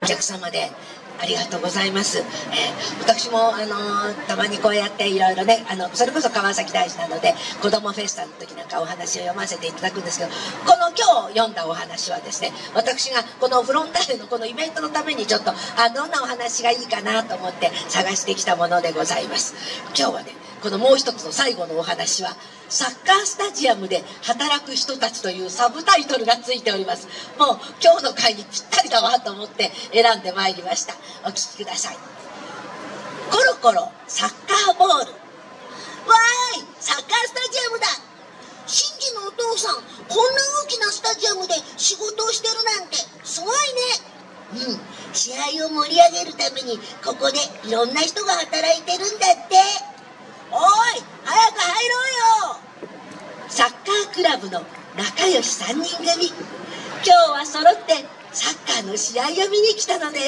お客様でありがとうございます。私もたまにこうやっていろいろね、それこそ川崎大師なので子どもフェスタの時なんかお話を読ませていただくんですけど、この今日読んだお話はですね、私がこのフロンターレのこのイベントのためにちょっとどんなお話がいいかなと思って探してきたものでございます。今日はね、このもう一つの最後のお話はサッカースタジアムで働く人たちというサブタイトルがついております。もう今日の会にぴったりだわと思って選んでまいりました。お聞きください。コロコロサッカーボール。わーい、サッカースタジアムだ。シンジのお父さん、こんな大きなスタジアムで仕事をしてるなんてすごいね。試合を盛り上げるためにここでいろんな人が働いてるんだって。おい、早く入ろうよ。サッカークラブの仲良し3人組、今日は揃ってサッカーの試合を見に来たのです。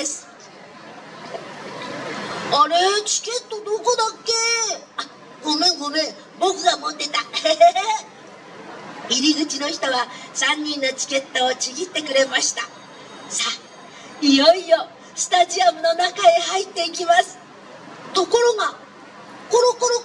あれ、チケットどこだっけ。ごめん、僕が持ってた。入り口の人は3人のチケットをちぎってくれました。さあ、いよいよスタジアムの中へ入っていきます。ところがコロコロ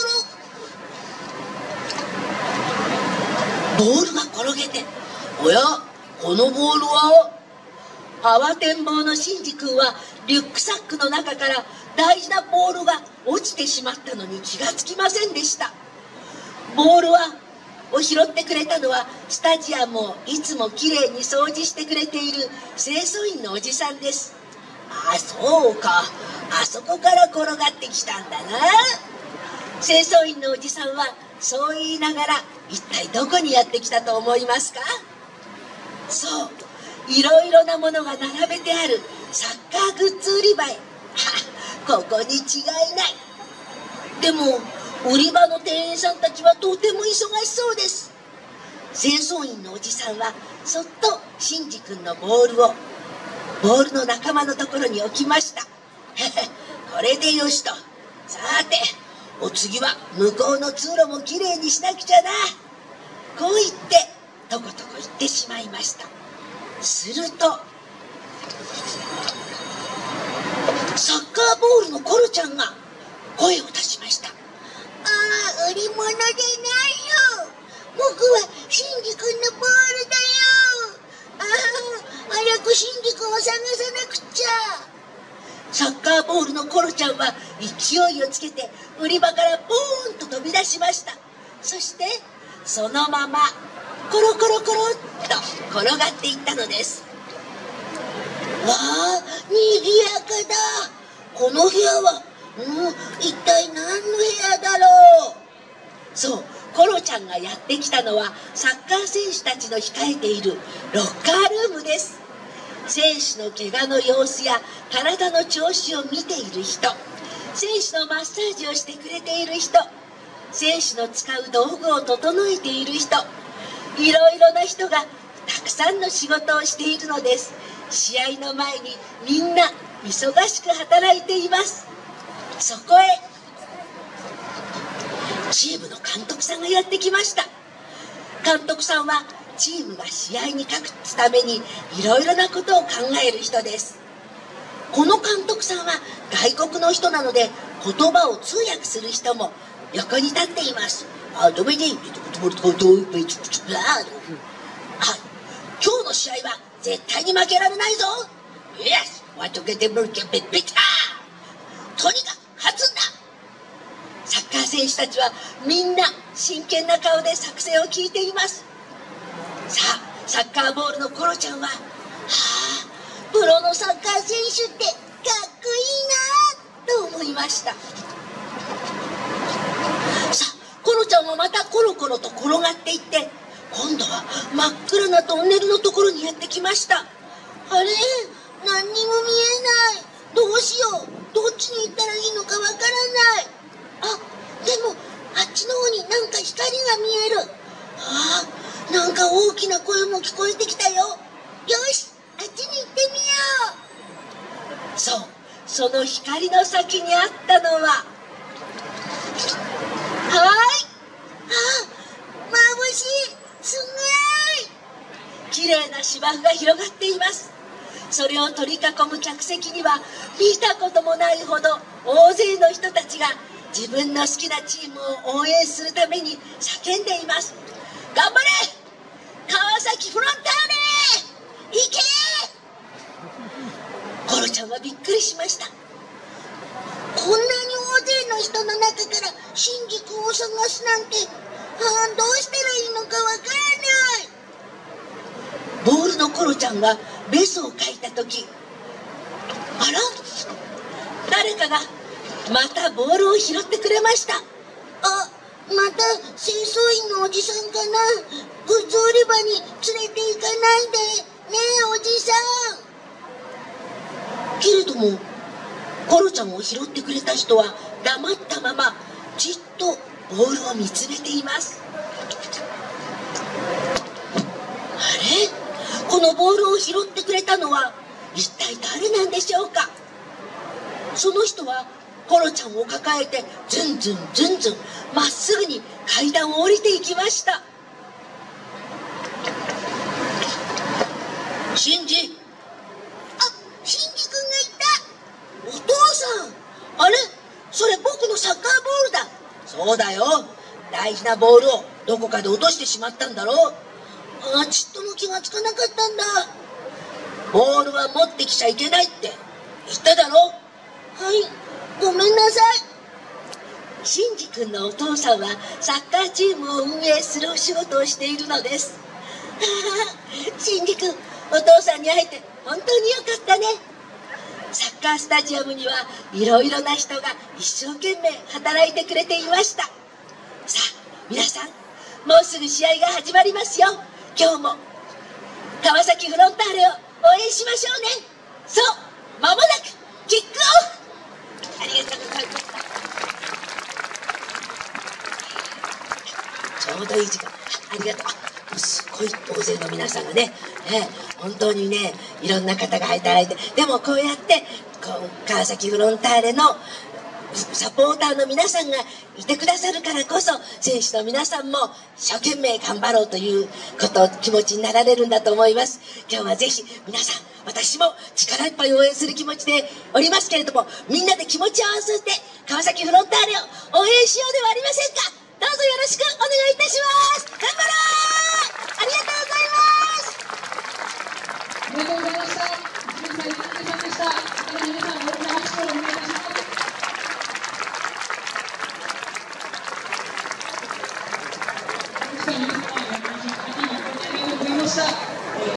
ボールが転げて、おや、このボールは。慌てんぼうのシンジ君はリュックサックの中から大事なボールが落ちてしまったのに気がつきませんでした。ボールを拾ってくれたのはスタジアムをいつもきれいに掃除してくれている清掃員のおじさんです。そうか、あそこから転がってきたんだな。清掃員のおじさんはそう言いながら一体どこにやってきたと思いますか。そう、いろいろなものが並べてあるサッカーグッズ売り場へ。ここに違いない。でも売り場の店員さんたちはとても忙しそうです。清掃員のおじさんはそっとシンジ君のボールをボールの仲間のところに置きました。これでよしと。さて、お次は向こうの通路もきれいにしなくちゃな。こう言ってとことこ行ってしまいました。するとサッカーボールのコロちゃんが声を出しました。売り物でないよ。僕はシンジ君のボールだよ。早くシンジ君を探さなくちゃ。サッカーボールのコロちゃんは勢いをつけて売り場からポーンと飛び出しました。そしてそのままコロコロコロっと転がっていったのです。わあ、にぎやかだ。この部屋は一体何の部屋だろう。そう、コロちゃんがやってきたのはサッカー選手たちの控えているロッカールームです。選手の怪我の様子や体の調子を見ている人、選手のマッサージをしてくれている人、選手の使う道具を整えている人、いろいろな人がたくさんの仕事をしているのです。試合の前にみんな忙しく働いています。そこへチームの監督さんがやってきました。監督さんはチームが試合に勝つためにいろいろなことを考える人です。この監督さんは外国の人なので言葉を通訳する人も横に立っています。今日の試合は絶対に負けられないぞ。Yes, want to get them better. とにかく勝つんだ。サッカー選手たちはみんな真剣な顔で作戦を聞いています。さあ、サッカーボールのコロちゃんは、プロのサッカー選手ってかっこいいなと思いました。さあ、コロちゃんはまたコロコロと転がっていって、今度は真っ暗なトンネルのところにやってきました。あれ、何にも見えない。どうしよう。どっちに行ったらいいのかわからない。でもあっちの方になんか光が見える。なんか大きな声も聞こえてきたよ。よし、あっちに行ってみよう。そう、その光の先にあったのは、眩しい。すごい綺麗な芝生が広がっています。 それを取り囲む客席には見たこともないほど大勢の人たちが自分の好きなチームを応援するために叫んでいます。頑張れ川崎フロンターレ、行け。コロちゃんはびっくりしました。こんなに大勢の人の中からシンジ君を探すなんて、どうしたらいいのかわからない。ボールのコロちゃんがベスを書いた時、あら、誰かがまたボールを拾ってくれました。あ、また清掃員のおじさんかな。グッズ売り場に連れて行かないでねえ、おじさん。けれどもコロちゃんを拾ってくれた人は黙ったままじっとボールを見つめています。あれ、このボールを拾ってくれたのは一体誰なんでしょうか。その人はコロちゃんを抱えてずんずんずんずんまっすぐに階段を降りていきました。シンジ、シンジ君がいた。お父さん、あれ、それ僕のサッカーボールだ。そうだよ、大事なボールをどこかで落としてしまったんだろう。ちっとも気がつかなかったんだ。ボールは持ってきちゃいけないって言っただろ。はい、ごめんなさい。シンジ君のお父さんはサッカーチームを運営するお仕事をしているのです。シンジ君、お父さんに会えて本当によかったね。サッカースタジアムにはいろいろな人が一生懸命働いてくれていました。さあ皆さん、もうすぐ試合が始まりますよ。今日も川崎フロンターレを応援しましょうね。そう、間もなくキックオフ。ありがとうございました。ちょうどいい時間。ありがとう。すごい大勢の皆さんがね、本当にね、いろんな方が働いて、でもこうやって川崎フロンターレのサポーターの皆さんがいてくださるからこそ、選手の皆さんも一生懸命頑張ろうということ気持ちになられるんだと思います。今日はぜひ皆さん、私も力いっぱい応援する気持ちでおりますけれども、みんなで気持ちを合わせて川崎フロンターレを応援しようではありませんか。どうぞよろしくお願いいたします。頑張ろう。ありがとうございます。 ありがとうございました。